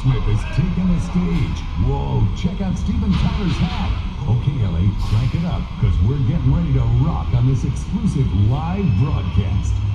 Swift has taken the stage. Whoa, check out Steven Tyler's hat. Okay, Ellie, crank it up, because we're getting ready to rock on this exclusive live broadcast.